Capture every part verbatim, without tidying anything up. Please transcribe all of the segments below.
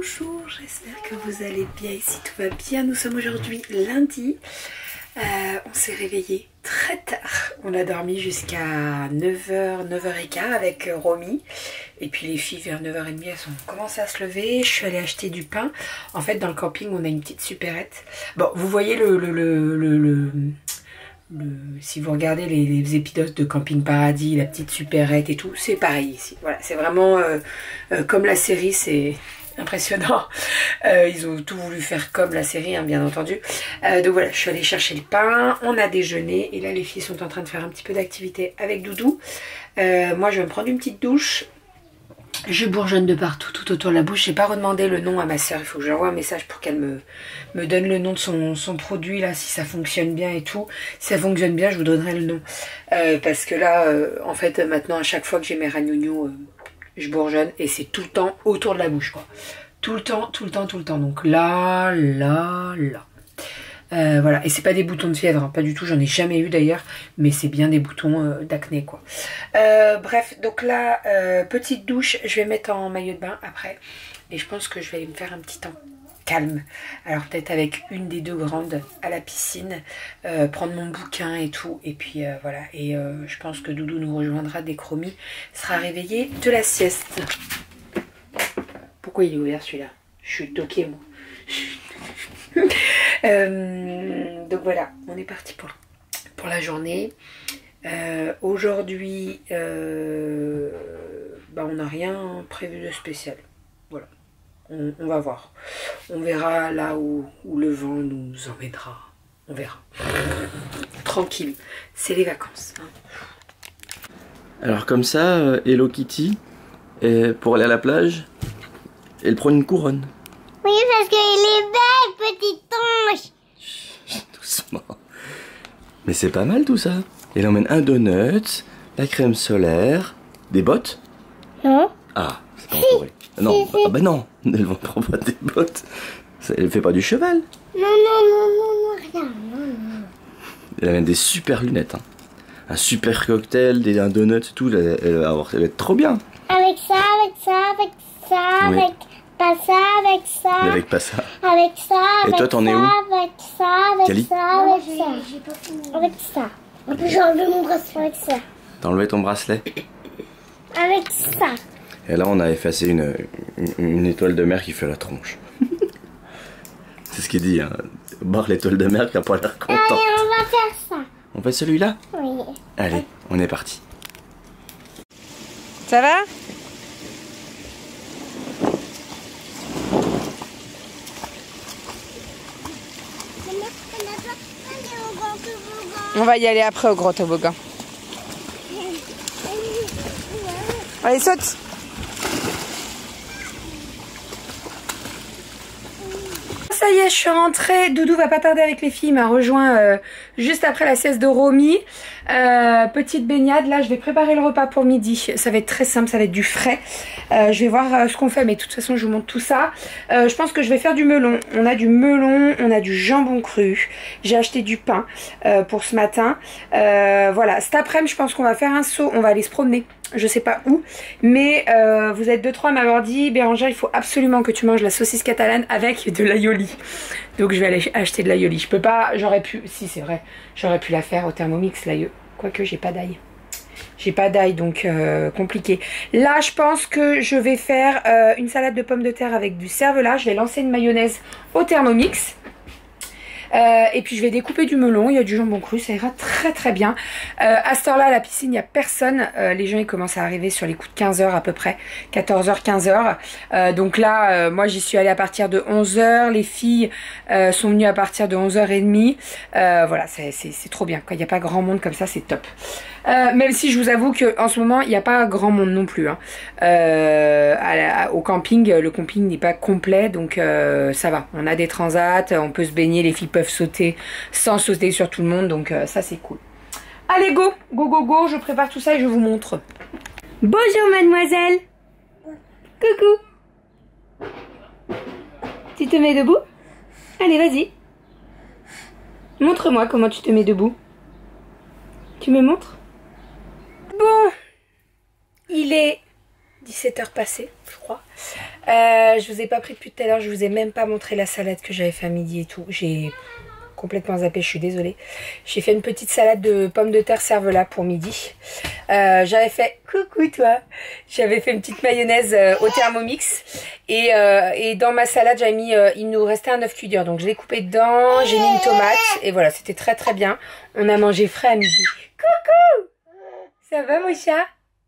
Bonjour, j'espère que vous allez bien. Ici tout va bien. Nous sommes aujourd'hui lundi. Euh, on s'est réveillé très tard. On a dormi jusqu'à neuf heures, neuf heures quinze avec Romy. Et puis les filles vers neuf heures trente elles ont commencé à se lever. Je suis allée acheter du pain. En fait dans le camping on a une petite supérette. Bon, vous voyez le... le, le, le, le Le, si vous regardez les, les épisodes de Camping Paradis, la petite supérette et tout, c'est pareil ici. Voilà, c'est vraiment euh, euh, comme la série, c'est impressionnant. Euh, ils ont tout voulu faire comme la série, hein, bien entendu. Euh, donc voilà, je suis allée chercher le pain, on a déjeuné et là les filles sont en train de faire un petit peu d'activité avec Doudou. Euh, moi je vais me prendre une petite douche. Je bourgeonne de partout, tout autour de la bouche. J'ai pas redemandé le nom à ma soeur. Il faut que j'envoie un message pour qu'elle me, me donne le nom de son, son produit, là, si ça fonctionne bien et tout. Si ça fonctionne bien, je vous donnerai le nom. Euh, parce que là, euh, en fait, maintenant, à chaque fois que j'ai mes ragnognos, euh, je bourgeonne. Et c'est tout le temps autour de la bouche, quoi. Tout le temps, tout le temps, tout le temps. Donc là, là, là. Euh, voilà, et c'est pas des boutons de fièvre, hein, pas du tout, j'en ai jamais eu d'ailleurs, mais c'est bien des boutons euh, d'acné quoi. Euh, bref, donc là, euh, petite douche, je vais mettre en maillot de bain après, et je pense que je vais aller me faire un petit temps calme. Alors peut-être avec une des deux grandes à la piscine, euh, prendre mon bouquin et tout, et puis euh, voilà, et euh, je pense que Doudou nous rejoindra dès que Romy sera réveillée de la sieste. Pourquoi il est ouvert celui-là? Je suis toquée moi. euh, donc voilà, on est parti pour, pour la journée. Euh, Aujourd'hui, euh, bah on n'a rien prévu de spécial. Voilà, on, on va voir. On verra là où, où le vent nous emmènera. On verra. Tranquille, c'est les vacances. Hein. Alors comme ça, euh, Hello Kitty, et pour aller à la plage, elle prend une couronne. Oui, parce qu'elle est belle, petite ange. Chut, doucement. Mais c'est pas mal tout ça. Elle emmène un donut, la crème solaire, des bottes. Non. Ah, c'est pas encore vrai. Non, si, si. Ah bah non, elle ne prend pas des bottes. Ça, elle fait pas du cheval. Non, non, non, non, non, rien, non, non. Elle amène des super lunettes. Hein. Un super cocktail, des, un donut et tout. Elle, elle, va avoir, elle va être trop bien. Avec ça, avec ça, avec ça, Oui. avec pas ça, avec ça. Mais avec pas ça. Avec ça, Et avec toi, t'en ça, es où? avec ça, avec Cali ça, avec ça. Avec ça. En plus, j'ai enlevé mon bracelet avec ça. T'as enlevé ton bracelet? Avec ça. Et là, on a effacé une, une, une étoile de mer qui fait la tronche. C'est ce qu'il dit, hein. Barre l'étoile de mer qui a pas l'air content. Allez, on va faire ça. On fait celui-là? Oui. Allez, on est parti. Ça va? On va y aller après au gros toboggan. Allez, saute! Ça y est, je suis rentrée. Doudou va pas tarder avec les filles. Il m'a rejoint euh, juste après la sieste de Romy. Euh, petite baignade. Là, je vais préparer le repas pour midi. Ça va être très simple, ça va être du frais. Euh, je vais voir euh, ce qu'on fait, mais de toute façon, je vous montre tout ça. Euh, je pense que je vais faire du melon. On a du melon, on a du jambon cru. J'ai acheté du pain euh, pour ce matin. Euh, voilà, cet après-midi, je pense qu'on va faire un saut. On va aller se promener. Je sais pas où, mais euh, vous êtes deux trois à m'avoir dit Bérangère, il faut absolument que tu manges la saucisse catalane avec de l'aioli. Donc je vais aller acheter de l'aioli. Je peux pas, j'aurais pu, si c'est vrai, j'aurais pu la faire au Thermomix l'ail. Quoique j'ai pas d'ail. J'ai pas d'ail, donc euh, compliqué. Là, je pense que je vais faire euh, une salade de pommes de terre avec du cervelas. Je vais lancer une mayonnaise au Thermomix. Euh, et puis je vais découper du melon, il y a du jambon cru, ça ira très très bien. Euh, à cette heure-là, à la piscine, il n'y a personne. Euh, les gens ils commencent à arriver sur les coups de quinze heures à peu près, quatorze heures, quinze heures. Euh, donc là, euh, moi j'y suis allée à partir de onze heures. Les filles euh, sont venues à partir de onze heures trente. Euh, voilà, c'est trop bien. Quand il n'y a pas grand monde comme ça, c'est top. Euh, même si je vous avoue qu'en ce moment il n'y a pas grand monde non plus hein. euh, à la, au camping, le camping n'est pas complet, donc euh, ça va, on a des transats, on peut se baigner, les filles peuvent sauter sans sauter sur tout le monde, donc euh, ça c'est cool. Allez go, go go go, je prépare tout ça et je vous montre. Bonjour mademoiselle. Coucou. Tu te mets debout? Allez vas-y. Montre-moi comment tu te mets debout. Tu me montres? Bon, il est dix-sept heures passées, je crois. Euh, je vous ai pas pris depuis tout à l'heure, je vous ai même pas montré la salade que j'avais fait à midi et tout. J'ai complètement zappé, je suis désolée. J'ai fait une petite salade de pommes de terre cervelas pour midi. Euh, j'avais fait, coucou toi, j'avais fait une petite mayonnaise euh, au Thermomix. Et, euh, et dans ma salade, j'avais mis, euh, il nous restait un œuf cuit dur. Donc je l'ai coupé dedans, j'ai mis une tomate. Et voilà, c'était très très bien. On a mangé frais à midi. Coucou, ça va mon chat?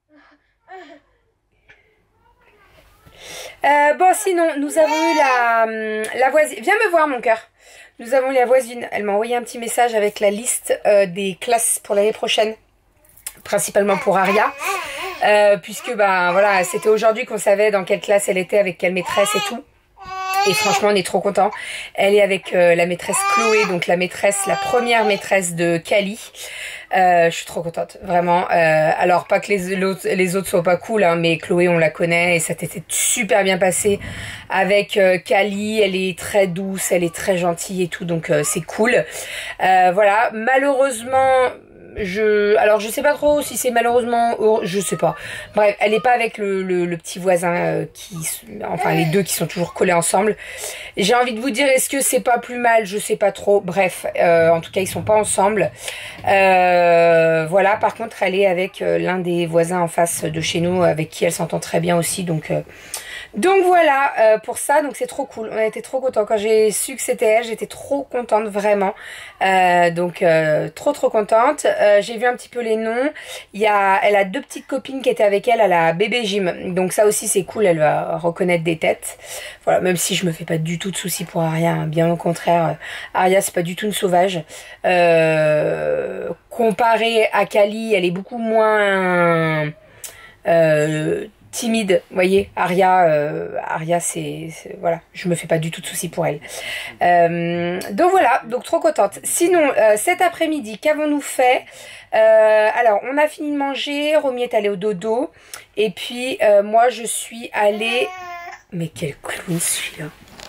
Euh, bon, sinon, nous avons eu la, la voisine. Viens me voir, mon cœur. Nous avons eu la voisine. Elle m'a envoyé un petit message avec la liste euh, des classes pour l'année prochaine. Principalement pour Aria. Euh, puisque, ben, voilà, c'était aujourd'hui qu'on savait dans quelle classe elle était, avec quelle maîtresse et tout. Et franchement, on est trop contents. Elle est avec euh, la maîtresse Chloé, donc la maîtresse, la première maîtresse de Kali. Euh, je suis trop contente, vraiment. Euh, alors, pas que les, les autres soient pas cool, hein, mais Chloé, on la connaît et ça t'était super bien passé avec euh, Kali. Elle est très douce, elle est très gentille et tout, donc euh, c'est cool. Euh, voilà, malheureusement... Je, alors je sais pas trop si c'est malheureusement, je sais pas. Bref, elle est pas avec le, le, le petit voisin euh, qui, enfin les deux qui sont toujours collés ensemble. J'ai envie de vous dire, est-ce que c'est pas plus mal? Je sais pas trop. Bref, euh, en tout cas ils sont pas ensemble. Euh, voilà. Par contre, elle est avec euh, l'un des voisins en face de chez nous, avec qui elle s'entend très bien aussi. Donc euh, Donc voilà euh, pour ça, donc c'est trop cool, on a été trop contents. Quand j'ai su que c'était elle, j'étais trop contente vraiment, euh, donc euh, trop trop contente. Euh, j'ai vu un petit peu les noms, il y a, elle a deux petites copines qui étaient avec elle à la bébé gym, donc ça aussi c'est cool, elle va reconnaître des têtes. Voilà, même si je me fais pas du tout de soucis pour Aria, hein, bien au contraire, Aria c'est pas du tout une sauvage. Euh, comparée à Kali, elle est beaucoup moins... Euh, timide, vous voyez, Aria, euh, Aria c'est, voilà, je me fais pas du tout de soucis pour elle. Euh, donc voilà, donc trop contente. Sinon, euh, cet après-midi, qu'avons-nous fait? euh, Alors, on a fini de manger, Romy est allée au dodo, et puis euh, moi je suis allée... Mais quel clown celui-là!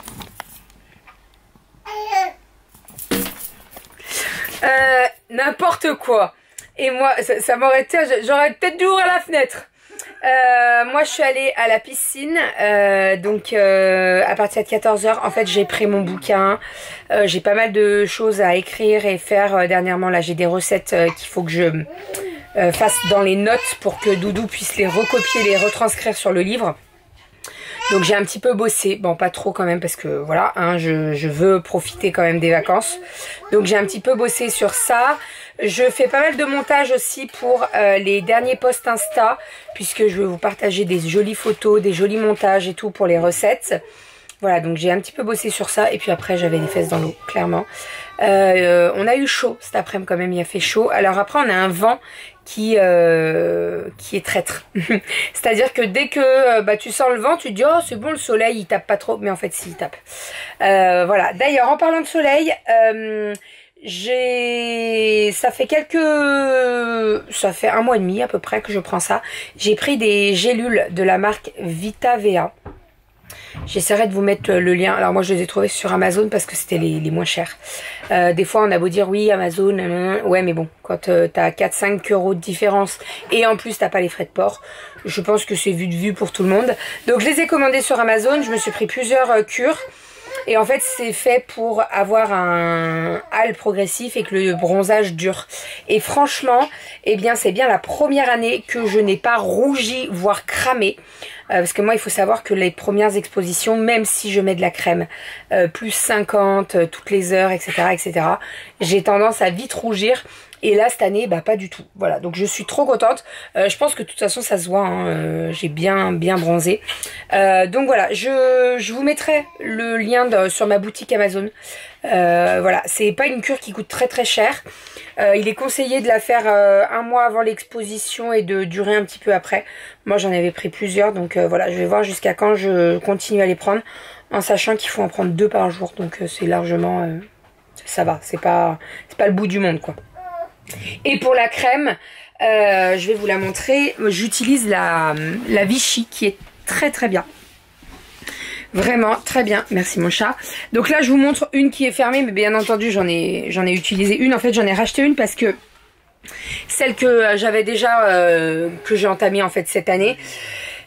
Euh, n'importe quoi. Et moi, ça, ça m'aurait été... J'aurais peut-être dû ouvrir la fenêtre. Euh, moi je suis allée à la piscine, euh, donc euh, à partir de quatorze heures, en fait j'ai pris mon bouquin, euh, j'ai pas mal de choses à écrire et faire euh, dernièrement. Là j'ai des recettes euh, qu'il faut que je euh, fasse dans les notes pour que Doudou puisse les recopier, les retranscrire sur le livre. Donc j'ai un petit peu bossé, bon pas trop quand même parce que voilà, hein, je, je veux profiter quand même des vacances. Donc j'ai un petit peu bossé sur ça. Je fais pas mal de montage aussi pour euh, les derniers posts Insta, puisque je vais vous partager des jolies photos, des jolis montages et tout pour les recettes. Voilà, donc j'ai un petit peu bossé sur ça. Et puis après j'avais les fesses dans l'eau, clairement. Euh, on a eu chaud cet après-midi quand même, il a fait chaud. Alors après on a un vent qui euh, qui est traître. C'est-à-dire que dès que euh, bah, tu sens le vent, tu te dis oh c'est bon, le soleil il tape pas trop, mais en fait si, il tape. Euh, voilà, d'ailleurs en parlant de soleil, euh, j'ai ça fait quelques ça fait un mois et demi à peu près que je prends ça. J'ai pris des gélules de la marque Vitavea. J'essaierai de vous mettre le lien. Alors moi je les ai trouvés sur Amazon parce que c'était les, les moins chers. Euh, des fois on a beau dire oui Amazon, nanana. Ouais mais bon, quand euh, t'as quatre cinq euros de différence et en plus t'as pas les frais de port, je pense que c'est vu de vue pour tout le monde. Donc je les ai commandés sur Amazon, je me suis pris plusieurs euh, cures. Et en fait c'est fait pour avoir un hâle progressif et que le bronzage dure. Et franchement, eh bien c'est bien la première année que je n'ai pas rougi, voire cramé. Euh, parce que moi il faut savoir que les premières expositions, même si je mets de la crème, euh, plus cinquante, euh, toutes les heures, et cetera et cetera, j'ai tendance à vite rougir. Et là cette année bah pas du tout. Voilà, donc je suis trop contente. euh, Je pense que de toute façon ça se voit, hein, euh, j'ai bien bien bronzé. euh, Donc voilà, je, je vous mettrai le lien de, sur ma boutique Amazon. euh, Voilà, c'est pas une cure qui coûte très très cher. euh, Il est conseillé de la faire euh, un mois avant l'exposition et de durer un petit peu après. Moi j'en avais pris plusieurs, donc euh, voilà, je vais voir jusqu'à quand je continue à les prendre, en sachant qu'il faut en prendre deux par jour. Donc euh, c'est largement... Euh, ça va, c'est pas, c'est pas le bout du monde quoi. Et pour la crème, euh, je vais vous la montrer. J'utilise la, la Vichy qui est très très bien. Vraiment très bien. Merci mon chat. Donc là je vous montre une qui est fermée, mais bien entendu j'en ai, j'en ai utilisé une. En fait j'en ai racheté une parce que celle que j'avais déjà, euh, que j'ai entamée en fait cette année,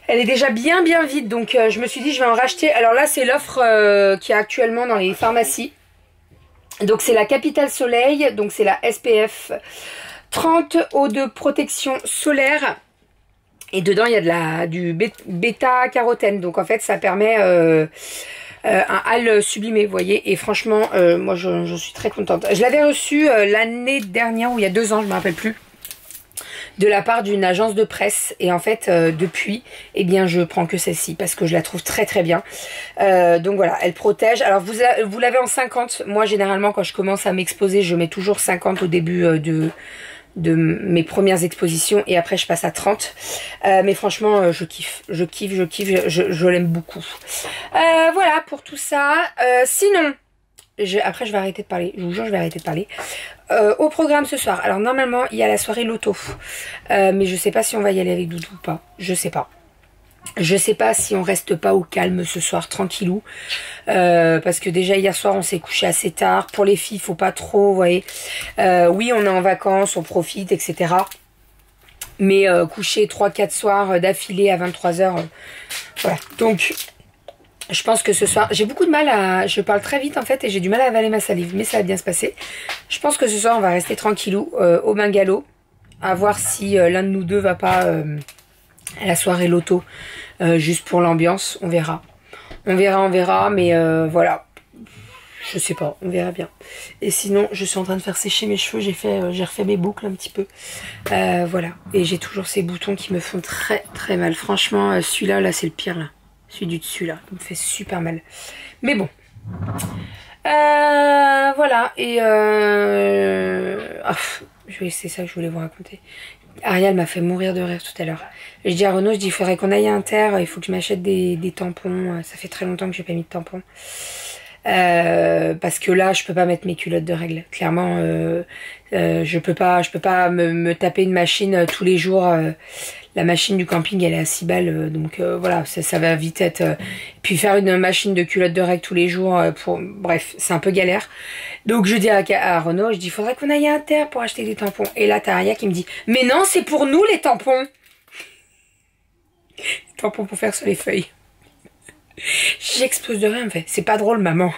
Elle est déjà bien bien vide, donc euh, je me suis dit je vais en racheter. Alors là c'est l'offre euh, qui est actuellement dans les pharmacies. Donc c'est la Capital Soleil, donc c'est la S P F trente eau de protection solaire. Et dedans il y a de la, du bêta-carotène, donc en fait ça permet... Euh, Euh, un hâle sublimé, vous voyez, et franchement euh, moi je, je suis très contente. Je l'avais reçu euh, l'année dernière ou il y a deux ans, je me rappelle plus, de la part d'une agence de presse, et en fait euh, depuis eh bien je prends que celle-ci parce que je la trouve très très bien. Euh, donc voilà, elle protège. Alors vous, vous l'avez en cinquante. Moi généralement quand je commence à m'exposer je mets toujours cinquante au début euh, de de mes premières expositions, et après je passe à trente. Euh, mais franchement euh, je kiffe, je kiffe, je kiffe, je, je l'aime beaucoup. Euh, voilà pour tout ça. Euh, sinon, je, après je vais arrêter de parler, je vous jure je vais arrêter de parler. Euh, au programme ce soir, alors normalement il y a la soirée loto, euh, mais je sais pas si on va y aller avec Doudou ou pas, je sais pas. Je sais pas si on reste pas au calme ce soir, tranquillou. Euh, parce que déjà hier soir on s'est couché assez tard. Pour les filles, faut pas trop, vous voyez. Euh, oui, on est en vacances, on profite, et cetera. Mais euh, coucher trois quatre soirs d'affilée à vingt-trois heures, euh, voilà. Donc, je pense que ce soir, j'ai beaucoup de mal à... Je parle très vite en fait et j'ai du mal à avaler ma salive. Mais ça va bien se passer. Je pense que ce soir on va rester tranquillou euh, au bungalow. À voir si euh, l'un de nous deux va pas... Euh, à la soirée loto, euh, juste pour l'ambiance, on verra. On verra, on verra, mais euh, voilà. Je sais pas, on verra bien. Et sinon, je suis en train de faire sécher mes cheveux, j'ai fait, euh, j'ai refait mes boucles un petit peu. Euh, voilà, et j'ai toujours ces boutons qui me font très très mal. Franchement, euh, celui-là, là, c'est le pire, là. Celui du dessus, là, il me fait super mal. Mais bon. Euh, voilà, et euh... oh, c'est ça que je voulais vous raconter. Ariel m'a fait mourir de rire tout à l'heure. Je dis à Renaud, je dis il faudrait qu'on aille à Inter, il faut que je m'achète des, des tampons. Ça fait très longtemps que j'ai pas mis de tampons. Euh, parce que là, je peux pas mettre mes culottes de règles. Clairement, euh, euh, je peux pas, je peux pas me, me taper une machine euh, tous les jours. Euh, la machine du camping, elle est à six balles, euh, donc euh, voilà, ça, ça va vite être. Euh, puis faire une machine de culottes de règles tous les jours, euh, pour, bref, c'est un peu galère. Donc je dis à, à Renaud, je dis, il faudrait qu'on aille à Inter pour acheter des tampons. Et là, t'as Aria qui me dit, mais non, c'est pour nous les tampons. Les tampons pour faire sur les feuilles. J'explose de rien, en fait. C'est pas drôle, maman.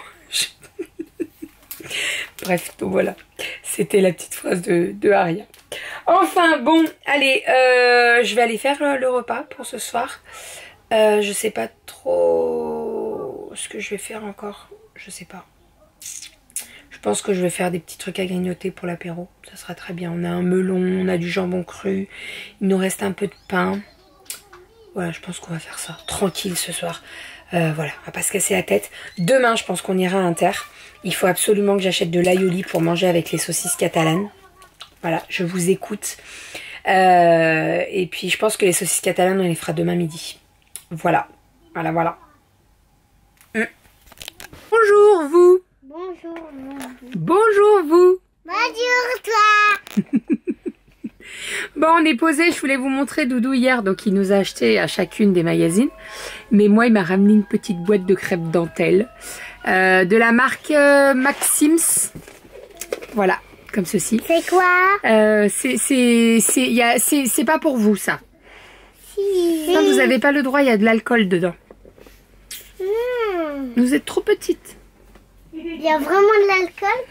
Bref, donc voilà. C'était la petite phrase de, de Aria. Enfin, bon, allez, euh, je vais aller faire le, le repas pour ce soir. Euh, je sais pas trop ce que je vais faire encore. Je sais pas. Je pense que je vais faire des petits trucs à grignoter pour l'apéro. Ça sera très bien. On a un melon, on a du jambon cru. Il nous reste un peu de pain. Voilà, je pense qu'on va faire ça. Tranquille ce soir. Euh, voilà, on va pas se casser la tête. Demain, je pense qu'on ira à Inter. Il faut absolument que j'achète de l'aioli pour manger avec les saucisses catalanes. Voilà, je vous écoute. Euh, et puis, je pense que les saucisses catalanes, on les fera demain midi. Voilà, voilà, voilà. Hum. Bonjour, vous. Bonjour, bonjour. Bonjour, vous. Bonjour, toi. Bon, on est posé. Je voulais vous montrer Doudou hier. Donc, il nous a acheté à chacune des magazines. Mais moi, il m'a ramené une petite boîte de crêpes dentelle. Euh, de la marque euh, Maxims. Voilà, comme ceci. C'est quoi? euh, C'est c'est pas pour vous, ça. Si. Non, vous n'avez pas le droit, il y a de l'alcool dedans. Hmm. Vous êtes trop petite. Il y a vraiment de l'alcool?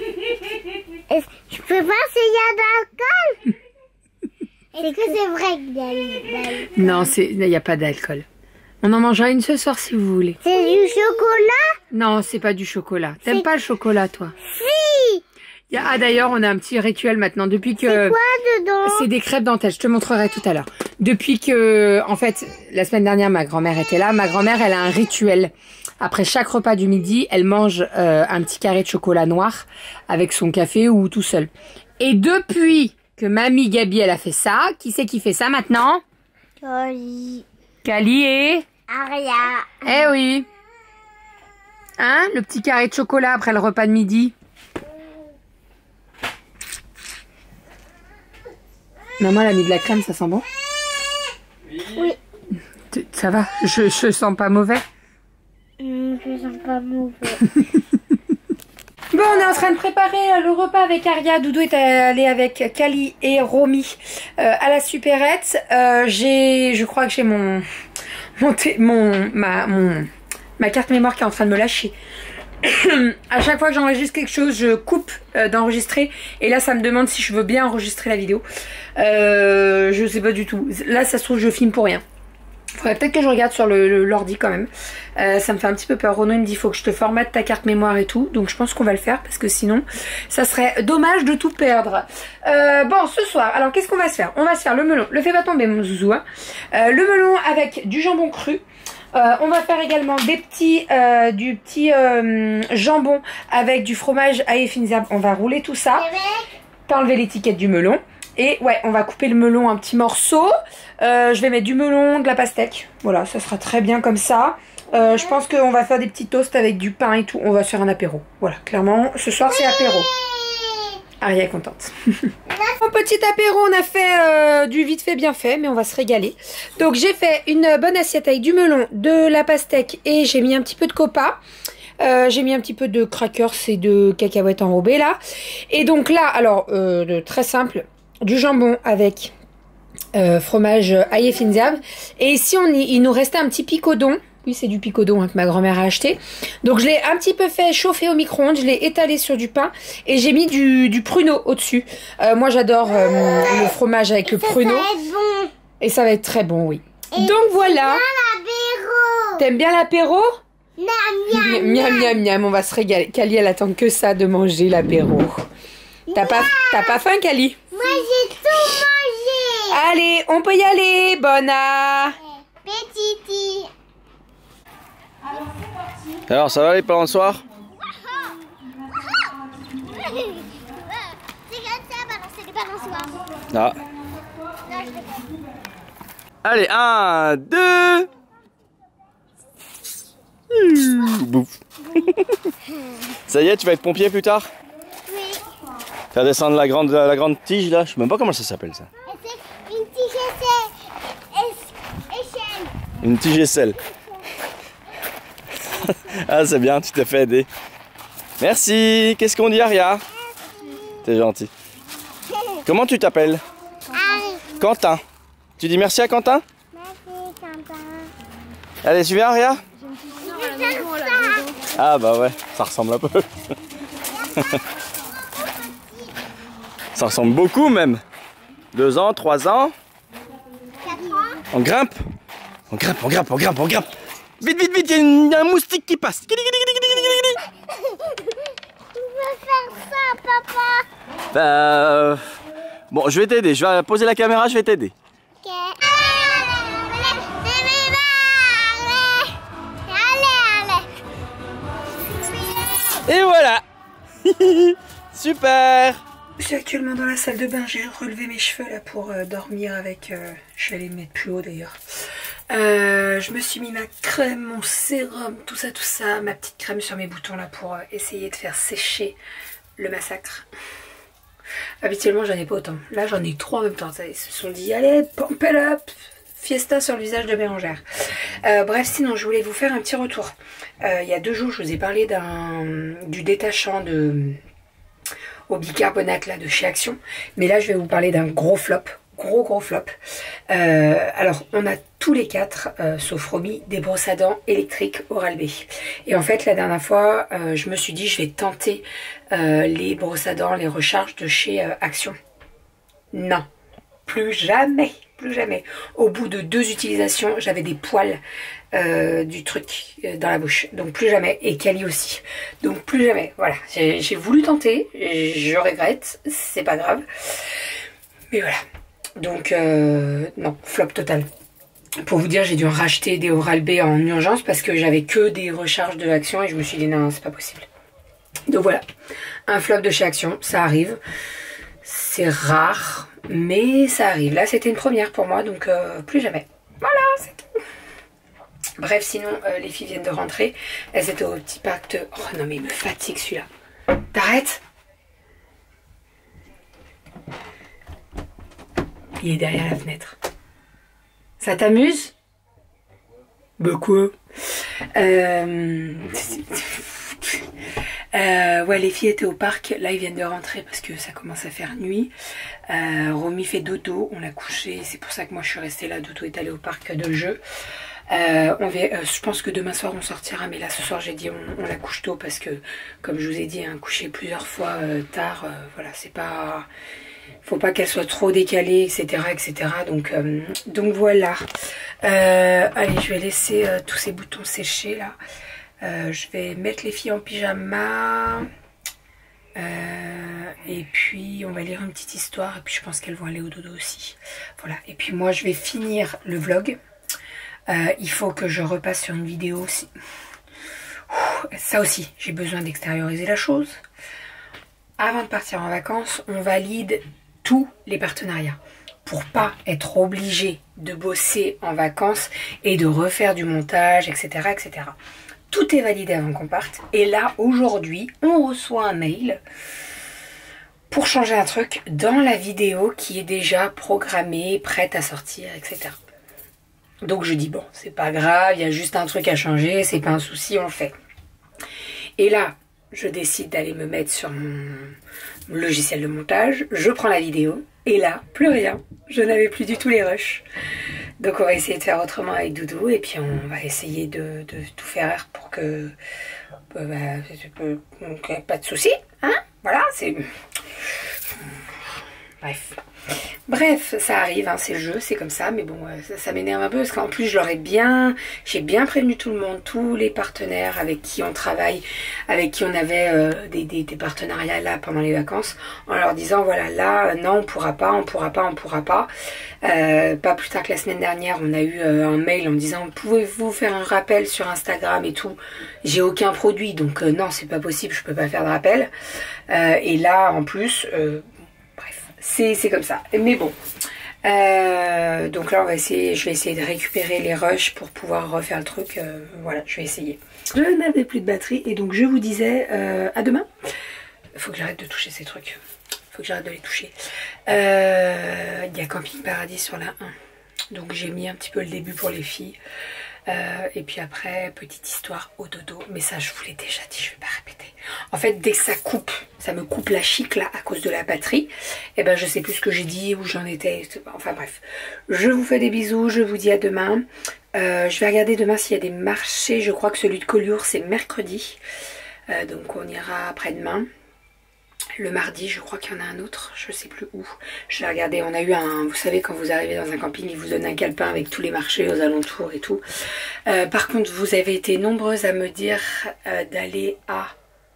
Je peux voir s'il y a de l'alcool? Est-ce que c'est vrai qu'il y a de l'alcool? Non, il n'y a pas d'alcool. On en mangera une ce soir si vous voulez. C'est du chocolat? Non, c'est pas du chocolat. T'aimes pas le chocolat, toi? Si. Il y a, ah, d'ailleurs, on a un petit rituel maintenant. Depuis que... C'est quoi dedans? C'est des crêpes dentelles. Je te montrerai tout à l'heure. Depuis que... En fait, la semaine dernière, ma grand-mère était là. Ma grand-mère, elle a un rituel. Après chaque repas du midi, elle mange euh, un petit carré de chocolat noir avec son café ou tout seul. Et depuis que mamie Gabi, elle a fait ça, qui c'est qui fait ça maintenant? Cali. Cali et... Aria. Eh oui. Hein? Le petit carré de chocolat après le repas de midi. Maman, elle a mis de la crème, ça sent bon? Oui. Ça va? Je, je sens pas mauvais? Mmh, je sens pas mauvais. Bon, on est en train de préparer le repas avec Aria. Doudou est allé avec Kali et Romy euh, à la supérette. Euh, j'ai, je crois que j'ai mon, mon, mon, ma, mon, ma carte mémoire qui est en train de me lâcher. À chaque fois que j'enregistre quelque chose, je coupe euh, d'enregistrer. Et là, ça me demande si je veux bien enregistrer la vidéo. Euh, je sais pas du tout. Là, ça se trouve, je filme pour rien. Faudrait peut-être que je regarde sur le l'ordi quand même. Euh, ça me fait un petit peu peur. Renaud il me dit faut que je te formate ta carte mémoire et tout. Donc je pense qu'on va le faire parce que sinon ça serait dommage de tout perdre. Euh, bon, ce soir, alors qu'est-ce qu'on va se faire? On va se faire le melon. Le fais pas tomber mon zouzou. Hein. Euh, le melon avec du jambon cru. Euh, on va faire également des petits, euh, du petit euh, jambon avec du fromage à Finzab. On va rouler tout ça. T'as enlevé l'étiquette du melon. Et ouais, on va couper le melon en petits morceaux. Euh, je vais mettre du melon, de la pastèque. Voilà, ça sera très bien comme ça. Euh, je pense qu'on va faire des petits toasts avec du pain et tout. On va se faire un apéro. Voilà, clairement, ce soir c'est apéro. Aria est contente. Mon petit apéro, on a fait euh, du vite fait bien fait, mais on va se régaler. Donc j'ai fait une bonne assiette avec du melon, de la pastèque et j'ai mis un petit peu de copa. Euh, j'ai mis un petit peu de crackers et de cacahuètes enrobées là. Et donc là, alors, euh, de, très simple, du jambon avec euh, fromage ail et Finzab. Et ici, on y, il nous restait un petit picodon. Oui, c'est du picodon hein, que ma grand-mère a acheté. Donc, je l'ai un petit peu fait chauffer au micro-ondes. Je l'ai étalé sur du pain. Et j'ai mis du, du pruneau au-dessus. Euh, moi, j'adore euh, le fromage avec et le pruneau. Ça va être bon. Et ça va être très bon, oui. Et donc, voilà. T'aimes bien l'apéro? Miam, miam, miam, miam. On va se régaler. Kali, elle attend que ça de manger l'apéro. T'as pas, t'as pas faim, Kali? Moi, j'ai tout mangé. Allez, on peut y aller. Bonne à... Petite. Alors, ça va les balançoires? C'est comme ça, balancer les balançoires. Ah. Non, je vais pas. Allez, un, deux. Bouf. Ça y est, tu vas être pompier plus tard? Oui. Faire descendre la grande, la grande tige là, je sais même pas comment ça s'appelle ça. C'est une tige échelle. Une tige aisselle. Ah c'est bien, tu t'es fait aider. Merci. Qu'est-ce qu'on dit Aria? T'es gentil. Comment tu t'appelles? Harry. Quentin. Tu dis merci à Quentin? Merci Quentin. Allez, tu viens Aria? Ah bah ouais, ça ressemble un peu. Ça ressemble beaucoup même. Deux ans, trois ans. Quatre ans. On grimpe. On grimpe, on grimpe, on grimpe, on grimpe. Vite, vite, vite, il y a un moustique qui passe. Tu veux faire ça, papa? Bah, euh... Bon, je vais t'aider. Je vais poser la caméra, je vais t'aider. Ok. Et voilà. Super. Je suis actuellement dans la salle de bain, j'ai relevé mes cheveux là pour euh, dormir avec... Euh, je vais les mettre plus haut d'ailleurs. Euh, je me suis mis ma crème, mon sérum, tout ça, tout ça, ma petite crème sur mes boutons là pour euh, essayer de faire sécher le massacre. Habituellement j'en ai pas autant, là j'en ai trois en même temps, ils se sont dit allez, pump it up, fiesta sur le visage de Bérangère. Euh, bref, sinon je voulais vous faire un petit retour. Euh, il y a deux jours je vous ai parlé d'un du détachant de... au bicarbonate là de chez Action, mais là je vais vous parler d'un gros flop, gros gros flop. Euh, alors on a tous les quatre, euh, sauf Romy, des brosses à dents électriques Oral-B. Et en fait la dernière fois euh, je me suis dit je vais tenter euh, les brosses à dents, les recharges de chez euh, Action. Non, plus jamais, plus jamais. Au bout de deux utilisations j'avais des poils Euh, du truc euh, dans la bouche, donc plus jamais. Et Kali aussi, donc plus jamais. Voilà, j'ai voulu tenter, je regrette, c'est pas grave, mais voilà. Donc euh, non, flop total. Pour vous dire, j'ai dû en racheter des Oral-B en urgence parce que j'avais que des recharges de Action et je me suis dit non, c'est pas possible. Donc voilà, un flop de chez Action, ça arrive, c'est rare, mais ça arrive. Là c'était une première pour moi, donc euh, plus jamais. Voilà, c'est tout. Bref, sinon, euh, les filles viennent de rentrer. Elles étaient au petit parc de... Oh non, mais il me fatigue celui-là. T'arrêtes? Il est derrière la fenêtre. Ça t'amuse? Bah quoi? euh... euh... Euh, ouais, les filles étaient au parc. Là, ils viennent de rentrer parce que ça commence à faire nuit. Euh, Romy fait dodo. On l'a couché. C'est pour ça que moi, je suis restée là. Dodo est allé au parc de jeu. Euh, on va, euh, je pense que demain soir, on sortira. Mais là, ce soir, j'ai dit on, on la couche tôt parce que, comme je vous ai dit, hein, coucher plusieurs fois euh, tard, euh, voilà, c'est pas... Faut pas qu'elle soit trop décalée, et cetera, et cetera. Donc, euh, donc voilà. Euh, allez, je vais laisser euh, tous ces boutons sécher là. Euh, je vais mettre les filles en pyjama. Euh, et puis, on va lire une petite histoire. Et puis, je pense qu'elles vont aller au dodo aussi. Voilà. Et puis, moi, je vais finir le vlog. Euh, il faut que je repasse sur une vidéo aussi. Ouh, ça aussi, j'ai besoin d'extérioriser la chose. Avant de partir en vacances, on valide tous les partenariats pour pas être obligé de bosser en vacances et de refaire du montage, et cetera, et cetera. Tout est validé avant qu'on parte. Et là, aujourd'hui, on reçoit un mail pour changer un truc dans la vidéo qui est déjà programmée, prête à sortir, et cetera. Donc je dis bon, c'est pas grave, il y a juste un truc à changer, c'est pas un souci, on le fait. Et là, je décide d'aller me mettre sur mon logiciel de montage, je prends la vidéo, et là, plus rien. Je n'avais plus du tout les rushs. Donc on va essayer de faire autrement avec Doudou, et puis on va essayer de, de tout faire pour que... Bah, bah, pas de soucis, hein. Voilà, c'est... Bref. Bref, ça arrive, hein, c'est le jeu, c'est comme ça, mais bon, euh, ça, ça m'énerve un peu parce qu'en plus, je leur ai bien, j'ai bien prévenu tout le monde, tous les partenaires avec qui on travaille, avec qui on avait euh, des, des, des partenariats là pendant les vacances, en leur disant, voilà, là, non, on pourra pas, on pourra pas, on pourra pas. Euh, pas plus tard que la semaine dernière, on a eu euh, un mail en me disant, pouvez-vous faire un rappel sur Instagram et tout. J'ai aucun produit, donc euh, non, c'est pas possible, je peux pas faire de rappel. Euh, et là, en plus... Euh, C'est comme ça. Mais bon. Euh, donc là, on va essayer, je vais essayer de récupérer les rushs pour pouvoir refaire le truc. Euh, voilà, je vais essayer. Je n'avais plus de batterie et donc je vous disais euh, à demain. Il faut que j'arrête de toucher ces trucs. Il faut que j'arrête de les toucher. Euh, il y a Camping Paradis sur la un. Donc j'ai mis un petit peu le début pour les filles. Euh, et puis après, petite histoire au dodo. Mais ça, je vous l'ai déjà dit, je ne vais pas répéter. En fait, dès que ça coupe, ça me coupe la chic là à cause de la batterie. Et ben, je sais plus ce que j'ai dit, où j'en étais. Enfin bref. Je vous fais des bisous, je vous dis à demain. Euh, je vais regarder demain s'il y a des marchés. Je crois que celui de Collioure, c'est mercredi. Euh, donc on ira après-demain. Le mardi, je crois qu'il y en a un autre, je sais plus où. Je vais regarder, on a eu un... Vous savez, quand vous arrivez dans un camping, ils vous donnent un calepin avec tous les marchés aux alentours et tout. Euh, par contre, vous avez été nombreuses à me dire euh, d'aller à...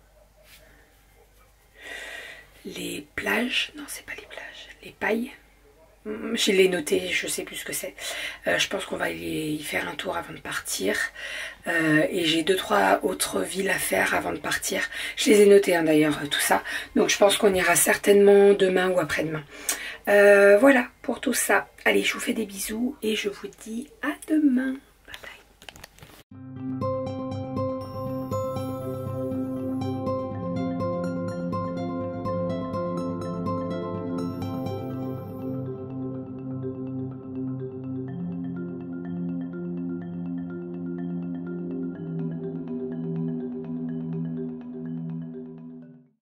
les plages. Non, c'est pas les plages. Les pailles. Je l'ai noté, je sais plus ce que c'est. Euh, je pense qu'on va y faire un tour avant de partir. Euh, et j'ai deux trois autres villes à faire avant de partir. Je les ai notées hein, d'ailleurs, tout ça. Donc je pense qu'on ira certainement demain ou après-demain. Euh, voilà pour tout ça. Allez, je vous fais des bisous et je vous dis à demain.